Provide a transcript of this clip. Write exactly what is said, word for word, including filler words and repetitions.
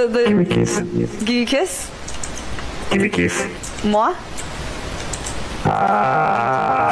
The, the, Give me a kiss. give you a kiss? Give me a kiss. Moi? Ah.